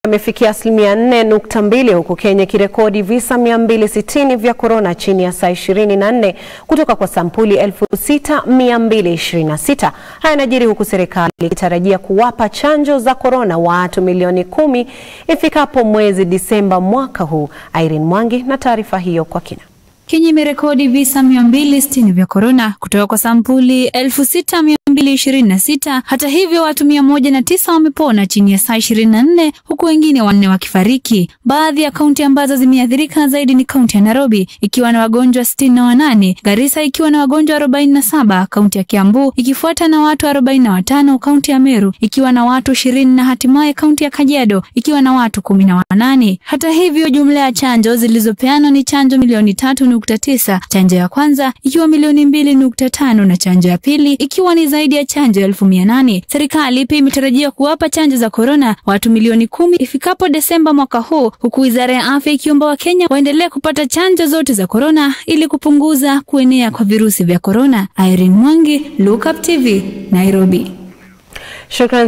Yamefikia asilimia 4.2 huku Kenya ikirekodi visa 260 vya korona chini ya saa 24 kutoka kwa sampuli 6,226. Haya yanajiri huku serikali ikitarajia kuwapa chanjo za korona watu milioni 10 ifikapo mwezi Disemba mwaka huu. Irene Mwangi na taarifa hiyo kwa kina. Kenya imerekodi visa 260 vya korona kutoka kwa sampuli 6,226. Hata hivyo watu 109 wamepona chini ya saa 24 huku wengine 4 wakifariki. Baadhi ya kaunti ambazo zimeathirika zaidi ni kaunti ya Nairobi ikiwa na wagonjwa 68, Garissa ikiwa na wagonjwa 47, kaunti ya Kiambu ikifuata na watu 45, kaunti ya Meru ikiwa na watu 20 na hatimaye kaunti ya Kajiado ikiwa na watu 18. Hata hivyo jumla ya chanjo zilizopeanwa ni chanjo milioni 3.9, chanjo ya kwanza ikiwa milioni 2.5 na chanjo ya pili ikiwa ni zaidi ya chanjo 800,000. Serikali pia imetarajia kuwapa chanjo za korona watu milioni 10 ifikapo Desemba mwaka huu, huku Wizara ya Afya ikiomba Wakenya waendelee kupata chanjo zote za korona ili kupunguza kuenea kwa virusi vya korona. Irene Mwangi, Look Up TV, Nairobi. Shukran.